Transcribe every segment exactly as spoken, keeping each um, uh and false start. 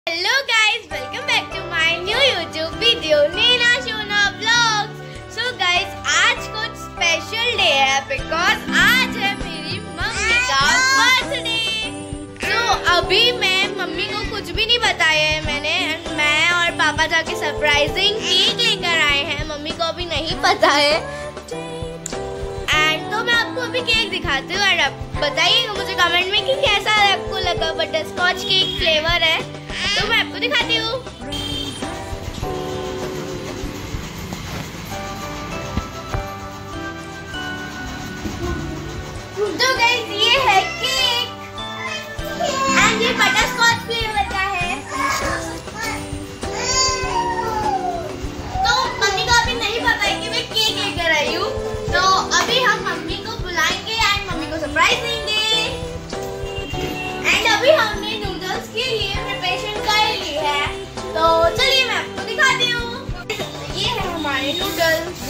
Hello guys, welcome back to my new YouTube video Naina Shona vlogs. So guys, आज कुछ special day है because आज है मेरी मम्मी का बर्थडे। So अभी मैं मम्मी को कुछ भी नहीं बताया है मैंने, मैं और पापा जाके सरप्राइजिंग केक लेकर आए हैं। मम्मी को अभी नहीं पता है एंड तो मैं आपको अभी केक दिखाती हूँ और आप बताइएगा मुझे कमेंट में कि कैसा आपको लगा। बटर स्कॉच केक फ्लेवर है तो मैं आपको दिखाती हूँ। तो गाइस ये है केक एंड ये बटर स्कॉच फ्लेवर का है। तो मम्मी को अभी नहीं पता है कि मैं केक लेकर आई हूँ, तो अभी हम मम्मी को बुलाएंगे एंड मम्मी को सरप्राइज देंगे। एंड अभी हमने नूडल्स के लिए प्रिपरेशन कर ली है, तो चलिए मैं आपको दिखाती हूँ। ये है हमारे नूडल्स।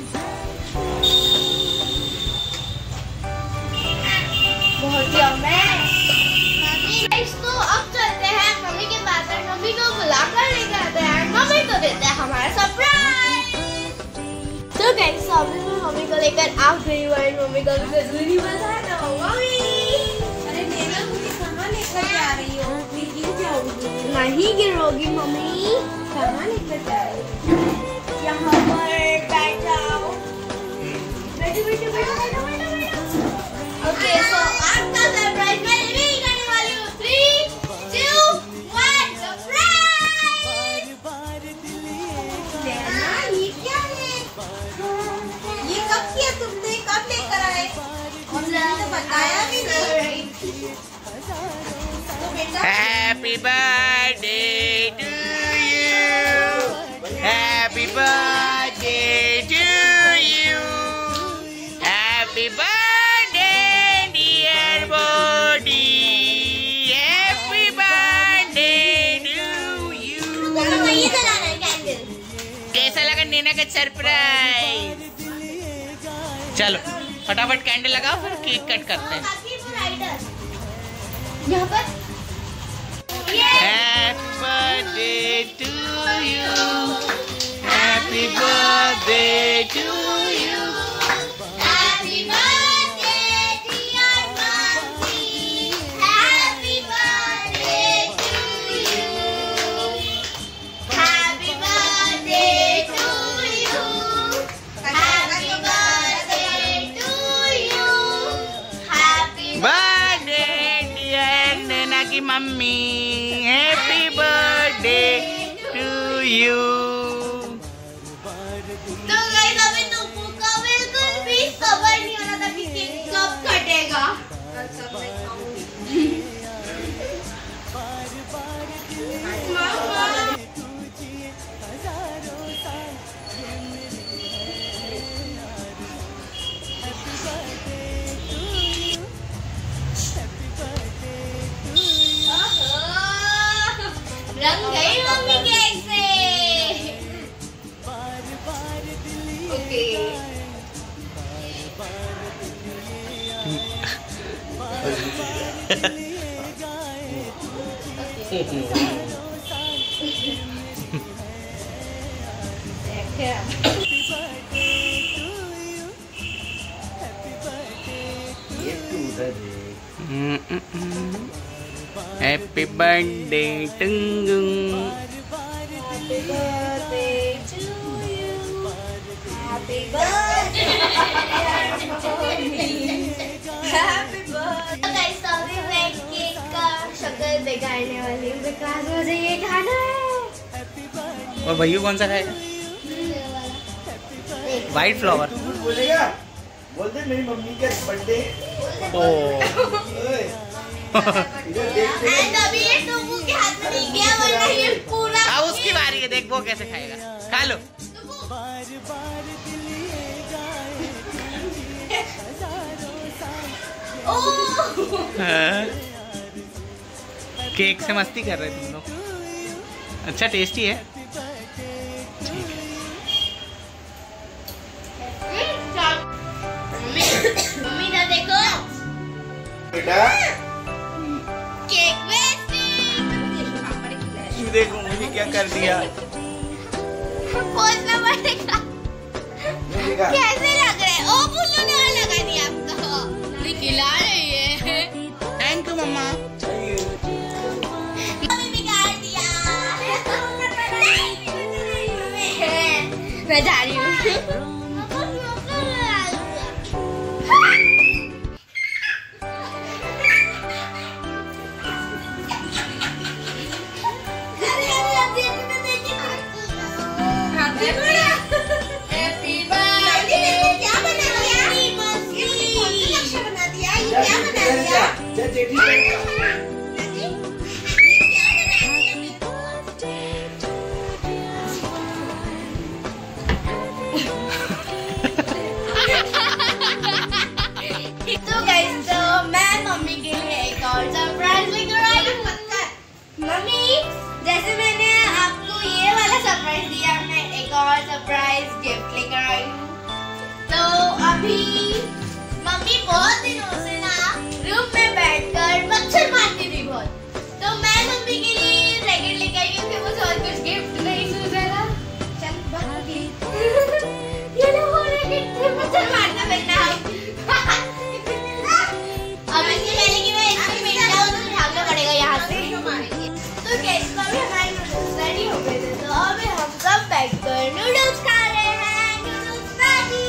बहुत यम्मी है। तो अब चलते हैं मम्मी के पास और मम्मी को बुलाकर लेकर आते हैं, मम्मी को देते हैं हमारा सरप्राइज। तो गाइस अभी मैं मम्मी को लेकर आ गई हूँ, मम्मी का भी जरूरी बता दो। मम्मी अरे नैना मुझे कहाँ लेकर जा रही हो? गिर जाऊंगी। नहीं गिरोगी मम्मी। कहाँ लेकर जा रही हो? यहाँ पर बैठ जाओ। बैठो बैठो बैठो बैठो बैठो बैठो। ओके सो आपका सरप्राइज मैं रिवील करने वाली हूँ। Three two one surprise. Naina ये क्या है? ये कब किया तुमने? कब लेकर आए? हमने तो बताया भी नहीं। तो बेटा Happy birthday to you. Happy birthday to you. Happy birthday dear body. Happy birthday to you. तो ये जलाना है कैंडल। कैसा लगा नैना का सरप्राइज? चलो फटाफट कैंडल लगाओ फिर केक कट करते हैं। यहाँ पर Happy birthday to you. Happy birthday to you. Happy birthday dear Mummy. Happy birthday to you. Happy birthday to you. Happy birthday to you. Happy Birthday dear Naina की mummy. Happy birthday to you. तो guys अभी तुमको का बिल्कुल भी सबर नहीं हो रहा था कि केक कब कटेगा। अच्छा मैं खाऊंगी। मामा रंग गई मम्मी केक से। Okay Happy birthday Tungung. Happy birthday to you. Happy birthday. Happy birthday. Guys अभी मैं केक का शक्ल बिगाड़ने वाली हूँ बिकॉज़ मुझे ये खाना है। और भैया कौन सा खाएगा? White flower. बोलेगा बोल दे मेरी मम्मी का बर्थडे। एंड अभी ये टोबू के हाथ में नहीं गया वरना ये पूरा। अब उसकी बारी है, देख वो कैसे खाएगा। खा लो। हाँ। केक से मस्ती कर रहे तुम लोग। अच्छा टेस्टी है। मम्मी ना देखो बेटा केक वेस्टिंग। देखो मुझे क्या कर दिया। पोछना पड़ेगा। कैसे लग रहे? ओ बुल्लू ने और लगा दिया आपको। नहीं खिला रही है। Thank you mamma. मम्मी बिगाड़ दिया। मैं जा रही हूँ। तो गाइस तो मैं मम्मी के लिए एक और सरप्राइज लेकर आई हूँ। मम्मी जैसे मैंने आपको ये वाला सरप्राइज दिया, मैं एक और सरप्राइज गिफ्ट लेकर आई हूँ। तो अभी मम्मी बहुत दिनों से ना रूम में बैठकर मच्छर मारती थी बहुत, तो मैं मम्मी के लिए रैकेट लेकर आई क्योंकि मुझे और कुछ गिफ्ट नहीं सूझेगा। चल बाकी ये लो वो रैकेट से मच्छर मारना बनना है। अब इसके पहले कि मैं इसमें मिट जाऊँ तो भागना पड़ेगा यहाँ से। तो गाइस अभी हमारे नूडल्स रेडी हो गए थे, तो अभी हम सब बैठकर नूडल्स खा रहे हैं। Noodles ready.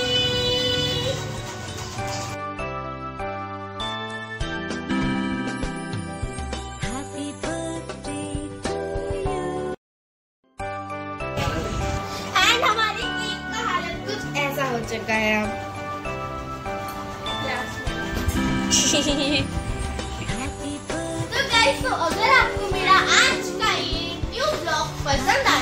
एंड हमारी केक का हालत कुछ ऐसा हो चुका है अब। तो गाइस तो अगर आपको मेरा आज का ये न्यू ब्लॉग पसंद